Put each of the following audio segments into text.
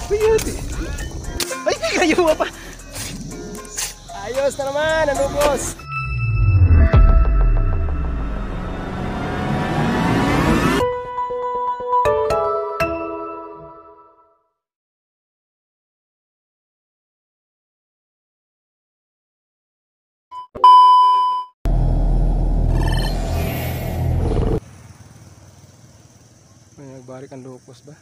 Ayun. Ay, di kayo apa. Ayos na naman, nanubos. May nagbarik ang locos ba?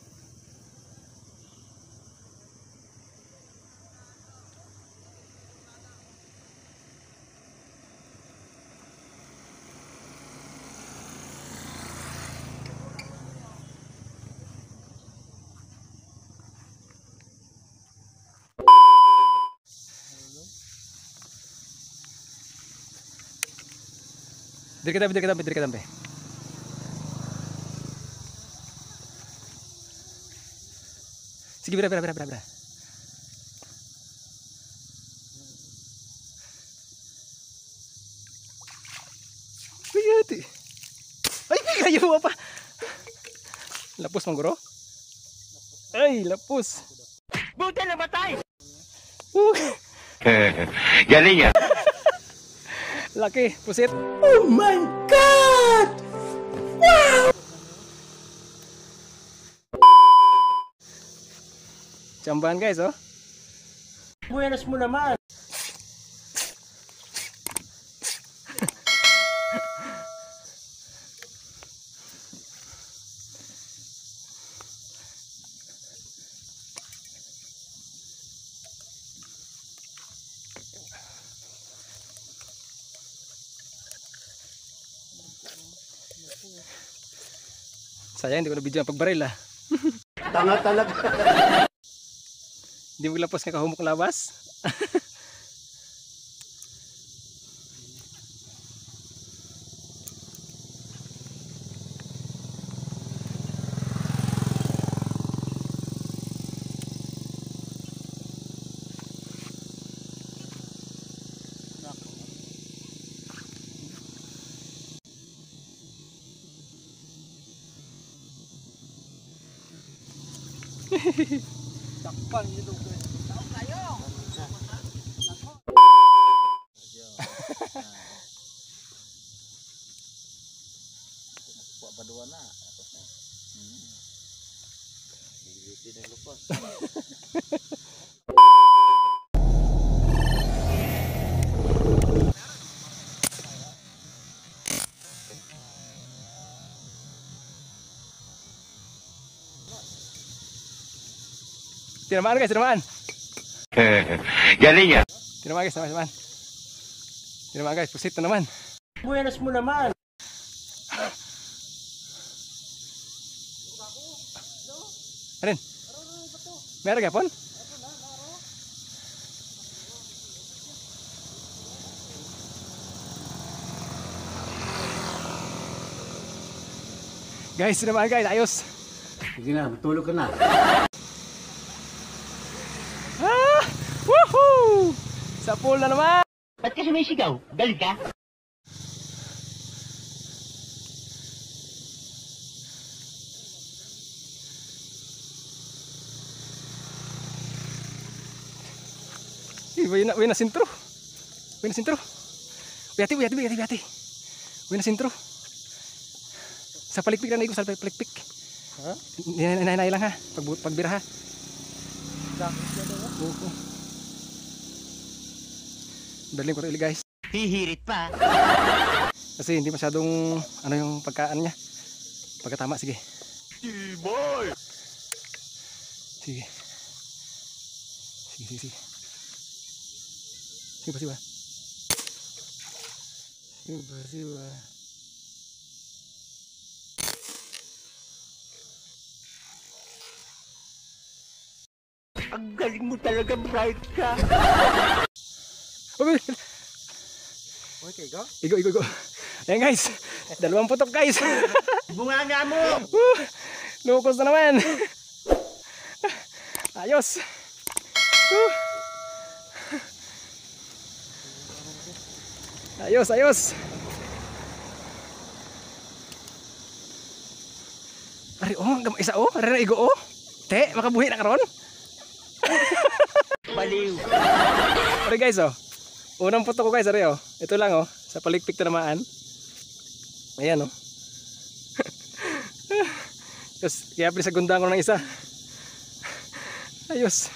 Diri ka dampe. Sige, bira. Ayati. Ay, di kayo apa. Lapos mangguro? Ay, lapos. Buti na batay! Galing yan. Laki, pusit. Oh my God! Jamban guys, oh. Buenas mo naman! Sayang hindi ko na video ang pagbaril ah. Tanga talaga! Hindi mo lapos nga kahumok labas. Takpan nito guys. Tao kayo! Padua na. Gigiti ng lupas. Tinamaan guys, tinamaan. Galing yan. Tinamaan guys, tinamaan. Tinamaan guys, pusit na naman. Buenas mo naman! Arin. Meron ka pon? Guys, tinamaan guys, ayos. Sige na, matulog ka na. Ah! Woohoo! Sa pool na naman. Ba't ka sumisigaw? Galit ka? Uy na sintro. Uy na sintro. Uyati. Uy na sintro. Sa palikpik na naigo, sa palikpik. Ha? Hinay lang ha, pagbira ha. Dakit ka daw? Oo. Berlin ko rin guys. Hihirit pa. Kasi hindi masyadong ano yung pagkaan niya. Pagkatama, sige. Boy! Sige. Sige ba? Ang galing mo talaga, bright ka. Okay, go. Igo. Ayan guys. 2 putok guys. Bunga nga mo. Lukos na naman. Ayos. Ayos. Ari, oh, isa oh. Ari na igo oh. Te, makabuhi na karon. Baliw. Okay guys, oh. Unang puto ko guys, are oh. Ito lang oh, sa palikpik tinamaan. Ayan oh. Tapos kaya pinasagundaan ko ng isa. Ayos.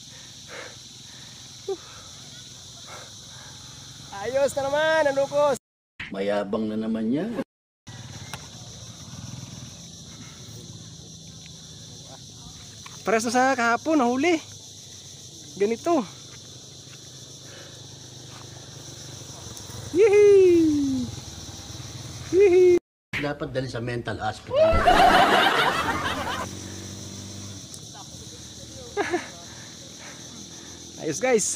Ayos na naman, nanukos. Mayabang na naman yan. Pares na sa kahapon, nahuli. Ganito. Yehey! Yehey! Dapat dali sa mental hospital. Ayos guys.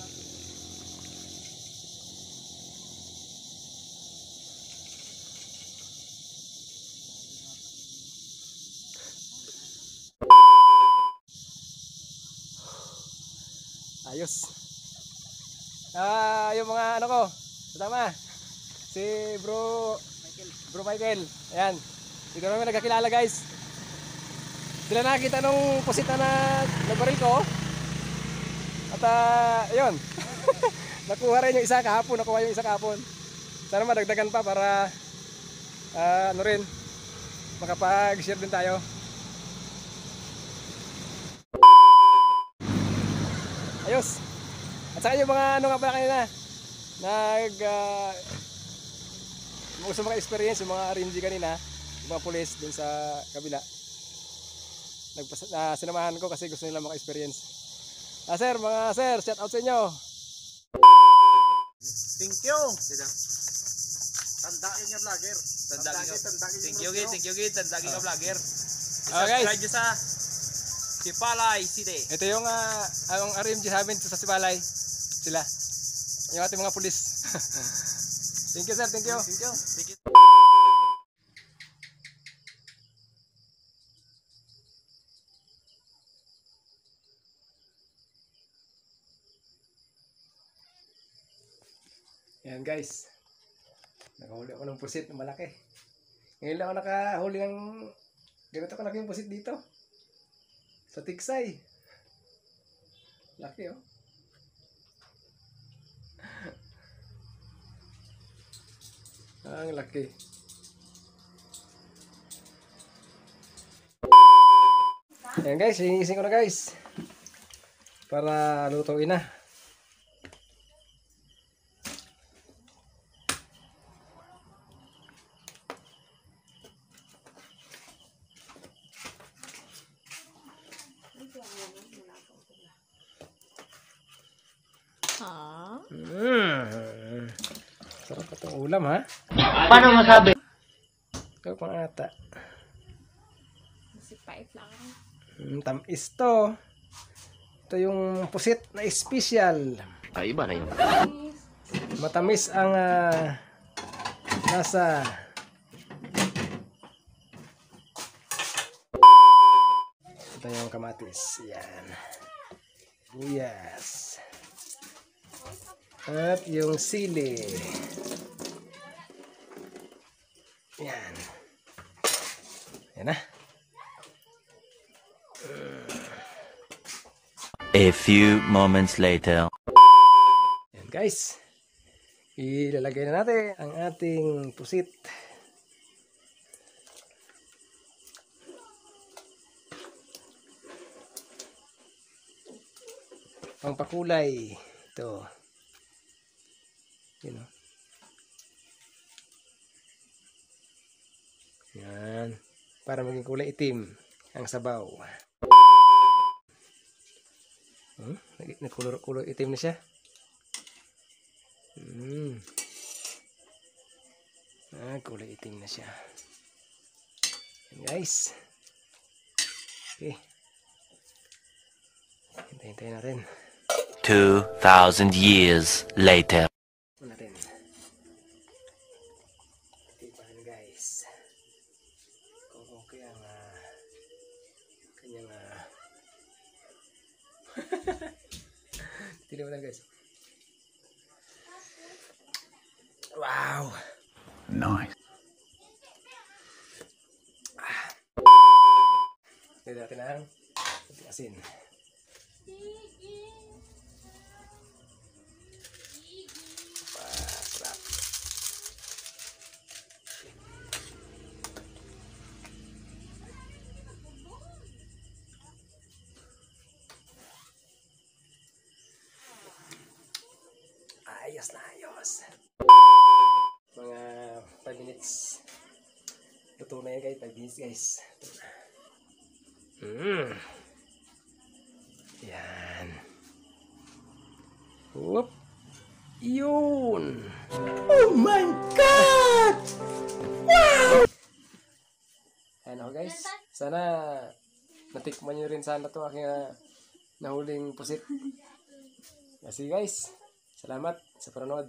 Ayos. Yung mga ano ko, kasama. Si Bro Michael. Ayan. Hindi ko naman nagkakilala guys. Sila nakakita nung pusita na baril ko. At ayun. Nakuha rin yung isa kahapon. Sana madagdagan pa para ano rin, makapag-share din tayo. Ayos. At saka yung mga ano nga pala kanina, gusto mga experience, yung mga RMG kanina, yung mga police dun sa kabila. Sinamahan ko kasi gusto nila maka-experience. Sir, mga sir, shout out sa inyo. Thank you. Tandakin yung vlogger. Thank you gid, tandagi ka vlogger. Okay, Subscribe nyo sa Sipalay City. ito yung ang RMG sa amin sa Sipalay. Sila. Yung ating mga pulis. Thank you sir, thank you. Thank you. Yan guys. Nakahuli ako ng pusit na malaki. Ngayon lang ako nakahuli ng ganito kalaki yung pusit dito. Sa Tiksay. Laki oh. Ang laki. Ayan guys, hinihisin ko na guys. Para lutuin na. Sarap itong ulam ha. Paano masabi? Ito pang ata. Sipait lang. Tamis to. Ito yung pusit na special. Ay, iba na yun. Matamis ang nasa. Ito yung kamatis. Yan. Buyas. At yung sili. Yan. Yan na. A few moments later. Yan guys. Ilalagay na natin ang ating pusit. Pangpakulay. Ito. Yan o. Yan. Para maging kulay itim ang sabaw. Nagkulor itim na siya. Kulay itim na siya. Yan guys. Okay. Hintayin natin. 2,000 years later. Natin. Tipan guys. Kung okay ang kanyang tiniwan guys. Wow. Nice. Tignan natin ang Asin. Sarap. Ayos na ayos. Mga 5 minutes. Luto na yan guys. 5 minutes guys. Ito na. Yan. Whoop. Yun. Oh my God! Wow! Ayan ako guys. Sana natikman nyo rin sana to aking nahuling pusit. Kasi guys, salamat sa panonood.